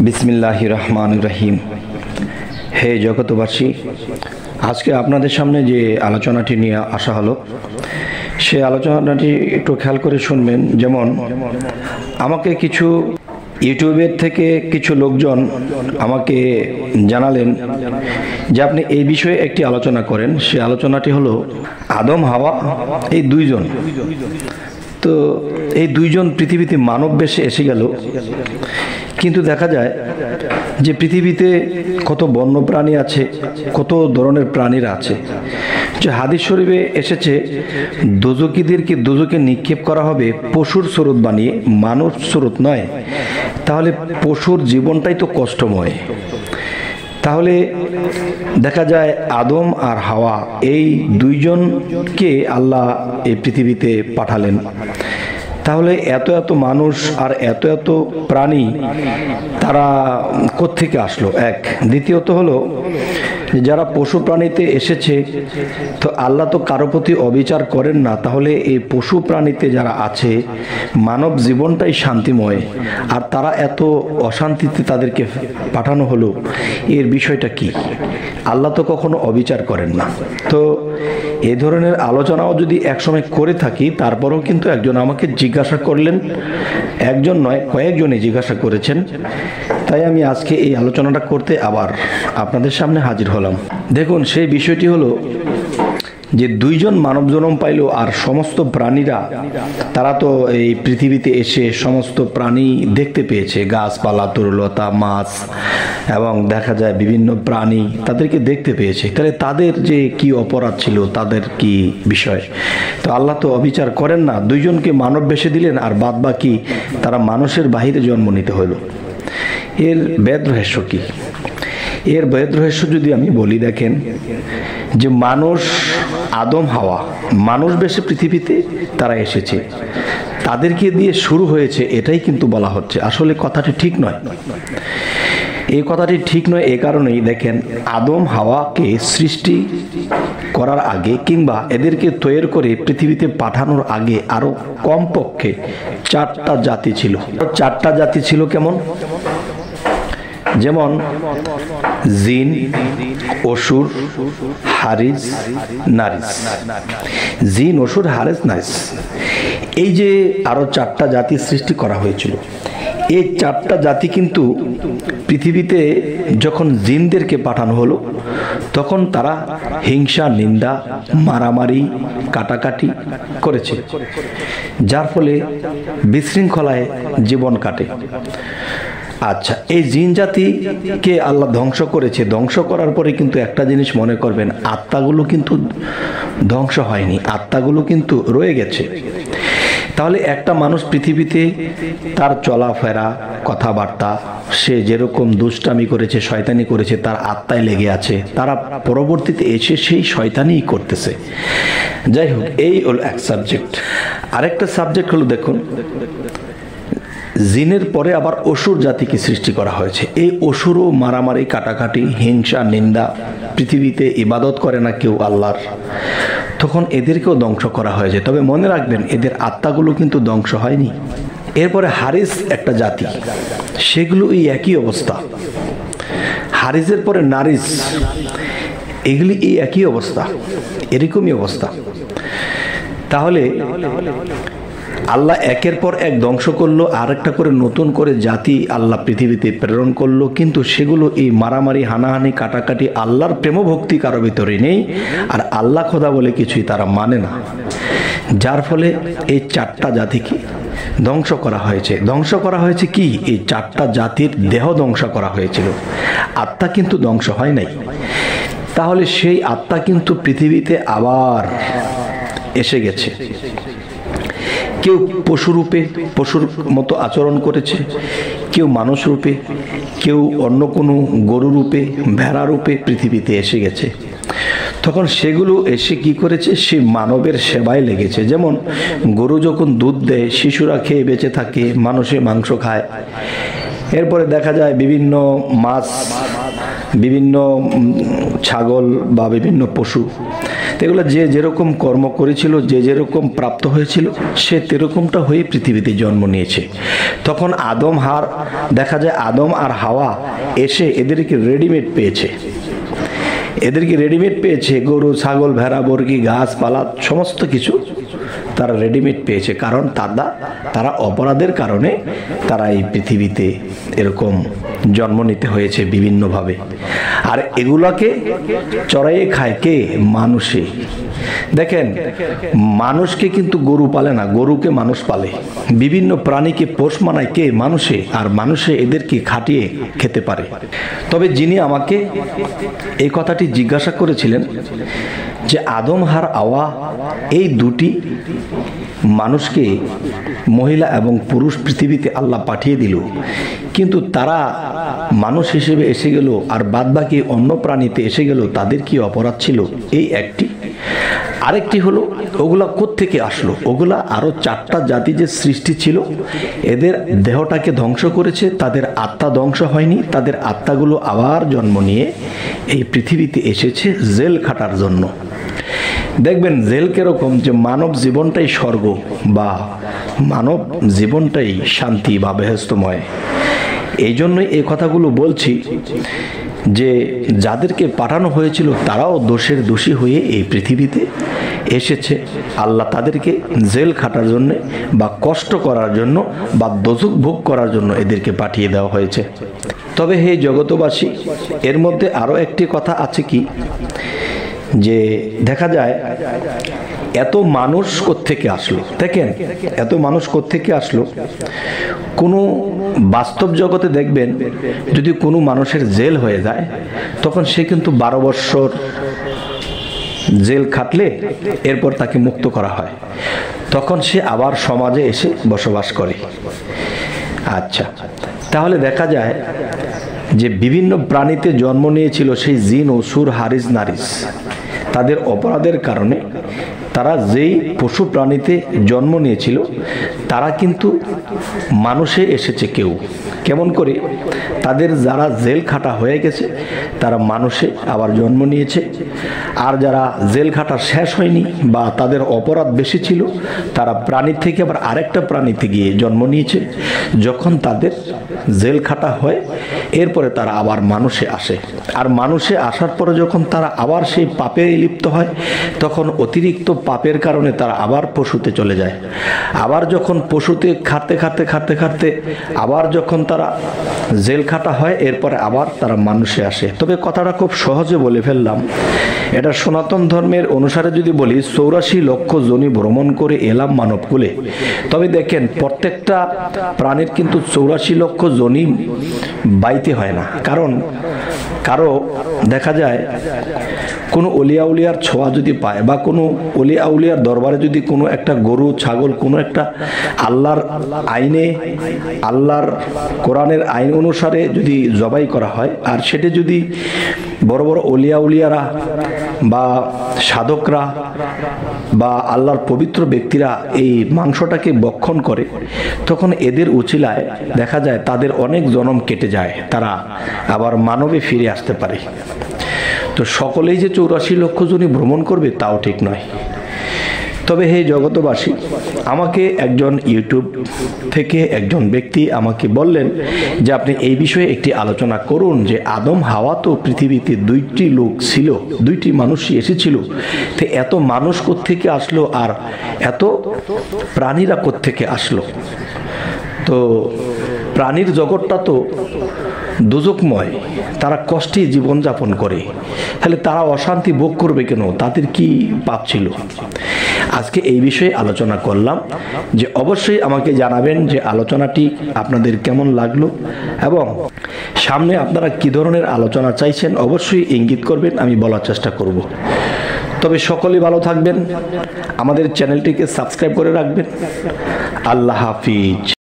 বিসমিল্লাহির রহমানির রহিম। হে জগতবাসী, আজকে আপনাদের সামনে যে আলোচনাটি নিয়ে আসা হলো, সে আলোচনাটি একটু খেয়াল করে শুনবেন। যেমন আমাকে কিছু ইউটিউবের থেকে কিছু লোকজন আমাকে জানালেন যে আপনি এই বিষয়ে একটি আলোচনা করেন। সে আলোচনাটি হলো আদম হাওয়া এই দুইজন। তো এই দুইজন পৃথিবীতে মানব বেশে এসে গেল, কিন্তু দেখা যায় যে পৃথিবীতে কত বন্য প্রাণী আছে, কত ধরনের প্রাণীরা আছে। যে হাদিস শরীফে এসেছে দোজখীদেরকে দোজখে নিক্ষেপ করা হবে পশুর স্বরূপ বানিয়ে, মানব স্বরূপ নয়। তাহলে পশুর জীবনটাই তো কষ্টময়। তাহলে দেখা যায় আদম আর হাওয়া এই দুইজনকে আল্লাহ এই পৃথিবীতে পাঠালেন। তাহলে এত এত মানুষ আর এত এত প্রাণী তারা কোত্থেকে আসলো? এক। দ্বিতীয়ত হলো যারা পশু প্রাণীতে এসেছে, তো আল্লাহ তো কারো প্রতি অবিচার করেন না। তাহলে এই পশু প্রাণীতে যারা আছে, মানব জীবনটাই শান্তিময়, আর তারা এত অশান্তিতে তাদেরকে পাঠানো হলো, এর বিষয়টা কি? আল্লাহ তো কখনো অবিচার করেন না। তো এই ধরনের আলোচনাও যদি একসময় করে থাকি, তারপরেও কিন্তু একজন আমাকে জিজ্ঞাসা করলেন, একজন নয় কয়েকজনই জিজ্ঞাসা করেছেন। তাই আমি আজকে এই আলোচনাটা করতে আবার আপনাদের সামনে হাজির হলাম। দেখুন, সেই বিষয়টি হলো যে দুইজন মানব জন্ম পাইল, আর সমস্ত প্রাণীরা তারা তো এই পৃথিবীতে এসে সমস্ত প্রাণী দেখতে পেয়েছে, গাছপালা, তরুলতা, মাছ এবং দেখা যায় বিভিন্ন প্রাণী তাদেরকে দেখতে পেয়েছে। তাহলে তাদের যে কি অপরাধ ছিল, তাদের কি বিষয়? তো আল্লাহ তো অবিচার করেন না। দুইজনকে মানব বেশে দিলেন, আর বাদ বাকি তারা মানুষের বাহিরে জন্ম নিতে হলো। এর বেদ রহস্য কি? এর বেদ রহস্য যদি আমি বলি, দেখেন যে মানুষ আদম হাওয়া মানুষ বেশে পৃথিবীতে তারা এসেছে, তাদেরকে দিয়ে শুরু হয়েছে, এটাই কিন্তু বলা হচ্ছে। আসলে কথাটি ঠিক নয়। এই কথাটি ঠিক নয় এই কারণেই, দেখেন আদম হাওয়াকে সৃষ্টি করার আগে কিংবা এদেরকে তৈরি করে পৃথিবীতে পাঠানোর আগে আরো কমপক্ষে 4টা জাতি ছিল। 4টা জাতি ছিল কেমন? যেমন জিন, অসুর, হারিস, নারিস। জিন, অসুর, হারিস, নারিস, এই যে আরো 4টা জাতি সৃষ্টি করা হয়েছিল। এই 4টা জাতি কিন্তু পৃথিবীতে যখন জিনদেরকে পাঠানো হলো, তখন তারা হিংসা, নিন্দা, মারামারি, কাটাকাটি করেছে, যার ফলে বিশৃঙ্খলায় জীবন কাটে। আচ্ছা, এই জিন জাতিকে আল্লাহ ধ্বংস করেছে। ধ্বংস করার পরে কিন্তু একটা জিনিস মনে করবেন, আত্মাগুলো কিন্তু ধ্বংস হয়নি, আত্মাগুলো কিন্তু রয়ে গেছে। তাহলে একটা মানুষ পৃথিবীতে তার চলাফেরা, কথাবার্তা, সে যেরকম দুষ্টামি করেছে, শয়তানি করেছে, তার আত্মায় লেগে আছে। তারা পরবর্তীতে এসে সেই শয়তানিই করতেছে। যাই হোক, এই হলো এক সাবজেক্ট। আরেকটা সাবজেক্ট হলো, দেখুন জিনের পরে আবার অসুর জাতিকে সৃষ্টি করা হয়েছে। এই অসুরও মারামারি, কাটাকাটি, হিংসা, নিন্দা, পৃথিবীতে ইবাদত করে না কেউ আল্লাহর, তখন এদেরকেও ধ্বংস করা হয়েছে। তবে মনে রাখবেন, এদের আত্মাগুলো কিন্তু ধ্বংস হয়নি। এরপরে হারিস একটা জাতি, সেগুলো এই একই অবস্থা। হারিসের পরে নারিস, এগুলি এই একই অবস্থা, এরকমই অবস্থা। তাহলে আল্লাহ একের পর এক ধ্বংস করলো, আর একটা করে নতুন করে জাতি আল্লাহ পৃথিবীতে প্রেরণ করলো, কিন্তু সেগুলো এই মারামারি, হানাহানি, কাটাকাটি, আল্লাহর প্রেম ভক্তি কারো ভিতরে নেই, আর আল্লাহ খোদা বলে কিছুই তারা মানে না। যার ফলে এই 4টা জাতিকে ধ্বংস করা হয়েছে। ধ্বংস করা হয়েছে কি? এই 4টা জাতির দেহ ধ্বংস করা হয়েছিল, আত্মা কিন্তু ধ্বংস হয় নাই। তাহলে সেই আত্মা কিন্তু পৃথিবীতে আবার এসে গেছে। কেউ পশুরূপে, পশুর মতো আচরণ করেছে, কেউ মানুষ রূপে, কেউ অন্য কোনো গরু রূপে, ভেড়া রূপে পৃথিবীতে এসে গেছে। তখন সেগুলো এসে কি করেছে? সে মানবের সেবায় লেগেছে। যেমন গরু যখন দুধ দেয়, শিশুরা খেয়ে বেঁচে থাকে, মানুষে মাংস খায়। এরপরে দেখা যায় বিভিন্ন মাছ, বিভিন্ন ছাগল বা বিভিন্ন পশু, এগুলো যে যেরকম কর্ম করেছিল, যে যেরকম প্রাপ্ত হয়েছিল, সে তেরকমটা হয়ে পৃথিবীতে জন্ম নিয়েছে। তখন দেখা যায় আদম আর হাওয়া এসে এদেরকে রেডিমেড পেয়েছে। গরু, ছাগল, ভেড়া, বর্গি, গাছপালা সমস্ত কিছু তারা রেডিমেড পেয়েছে। কারণ তারা অপরাধের কারণে তারা এই পৃথিবীতে এরকম জন্ম নিতে হয়েছে বিভিন্নভাবে। আর এগুলাকে চড়াইয়ে খায় কে? মানুষে। দেখেন, মানুষকে কিন্তু গরু পালে না, গরুকে মানুষ পালে। বিভিন্ন প্রাণীকে পোষ মানায় কে? মানুষে। আর মানুষে এদেরকে খাটিয়ে খেতে পারে। তবে যিনি আমাকে এই কথাটি জিজ্ঞাসা করেছিলেন যে আদম আর হাওয়া এই দুটি মানুষকে, মহিলা এবং পুরুষ, পৃথিবীতে আল্লাহ পাঠিয়ে দিল, কিন্তু তারা মানুষ হিসেবে এসে গেল আর বাদবাকি অন্য প্রাণীতে এসে গেল, তাদের কি অপরাধ ছিল? এই একটি। আরেকটি হলো, ওগুলা কোত্থেকে আসলো? ওগুলা আরো 4টা জাতি যে সৃষ্টি ছিল, এদের দেহটাকে ধ্বংস করেছে, তাদের আত্মা ধ্বংস হয়নি। তাদের আত্মাগুলো আবার জন্ম নিয়ে এই পৃথিবীতে এসেছে জেল খাটার জন্য। দেখবেন জেল কিরকম, যে মানব জীবনটাই স্বর্গ বা মানব জীবনটাই শান্তি বা বেহেশতময়। এই জন্যই এই কথাগুলো বলছি যে যাদেরকে পাঠানো হয়েছিল তারাও দোষী হয়ে এই পৃথিবীতে এসেছে। আল্লাহ তাদেরকে জেল খাটার জন্য বা কষ্ট করার জন্য বা দোজখ ভোগ করার জন্য এদেরকে পাঠিয়ে দেওয়া হয়েছে। তবে হে জগতবাসী, এর মধ্যে আরো একটি কথা আছে কি, যে দেখা যায় এত মানুষ কোত্থেকে আসলো? দেখেন, এত মানুষ কোত্থেকে আসলো? কোনো বাস্তব জগতে দেখবেন যদি কোনো মানুষের জেল হয়ে যায়, তখন সে কিন্তু 12 বৎসর জেল খাটলে এরপর তাকে মুক্ত করা হয়, তখন সে আবার সমাজে এসে বসবাস করে। আচ্ছা, তাহলে দেখা যায় যে বিভিন্ন প্রাণীতে জন্ম নিয়েছিল সেই জিন, অসুর, হারিস, নারিস, তাদের অপরাধের কারণে তারা যেই পশু প্রাণীতে জন্ম নিয়েছিল তারা কিন্তু মানুষে এসেছে। কেউ কেমন করে? তাদের যারা জেল খাটা হয়ে গেছে তারা মানুষে আবার জন্ম নিয়েছে, আর যারা জেল খাটা শেষ হয়নি বা তাদের অপরাধ বেশি ছিল তারা প্রাণী থেকে আবার আরেকটা প্রাণীতে গিয়ে জন্ম নিয়েছে। যখন তাদের জেল খাটা হয় এরপরে তারা আবার মানুষে আসে, আর মানুষে আসার পরে যখন তারা আবার সেই পাপে লিপ্ত হয় তখন অতিরিক্ত পাপের কারণে তারা আবার পশুতে চলে যায়। আবার যখন পশুতে খাটতে আবার যখন তারা জেল খাটা হয় এরপরে আবার তারা মানুষে আসে। তবে কথাটা খুব সহজে বলে ফেললাম। এটা সনাতন ধর্মের অনুসারে যদি বলি 84 লক্ষ যোনি ভ্রমণ করে এলাম মানবকুলে। তবে দেখেন, প্রত্যেকটা প্রাণীর কিন্তু 84 লক্ষ যোনি বাইতে হয় না। কারণ কারো দেখা যায় কোনো অলিয়া উলিয়ার ছোঁয়া যদি পায় বা কোনো অলিয়া উলিয়ার দরবারে যদি কোনো একটা গরু, ছাগল, কোনো একটা আল্লাহর আইনে, আল্লাহর কোরআনের আইন অনুসারে যদি জবাই করা হয়, আর সেটা যদি বড় বড় অলিয়া উলিয়ারা বা সাধকরা বা আল্লাহর পবিত্র ব্যক্তিরা এই মাংসটাকে ভক্ষণ করে, তখন এদের উচিলায় দেখা যায় তাদের অনেক জনম কেটে যায়, তারা আবার মানবে ফিরে আসতে পারে। তো সকলেই যে 84 লক্ষ জনই ভ্রমণ করবে তাও ঠিক নয়। তবে হে জগতবাসী, আমাকে একজন ইউটিউব থেকে একজন ব্যক্তি আমাকে বললেন যে আপনি এই বিষয়ে একটি আলোচনা করুন, যে আদম হাওয়া তো পৃথিবীতে 2টি লোক ছিল, 2টি মানুষই এসেছিল, তো এত মানুষ কোত্থেকে আসলো আর এত প্রাণীরা কোত্থেকে আসলো? তো প্রাণীর জগৎটা তো দোজখময়, তারা কষ্টে জীবনযাপন করে, তাহলে তারা অশান্তি ভোগ করবে কেন? তাদের কি পাপ ছিল? আজকে এই বিষয়ে আলোচনা করলাম, যে অবশ্যই আমাকে জানাবেন যে আলোচনাটি আপনাদের কেমন লাগলো এবং সামনে আপনারা কি ধরনের আলোচনা চাইছেন অবশ্যই ইঙ্গিত করবেন, আমি বলার চেষ্টা করব। তবে সকলেই ভালো থাকবেন, আমাদের চ্যানেলটিকে সাবস্ক্রাইব করে রাখবেন। আল্লাহ হাফিজ।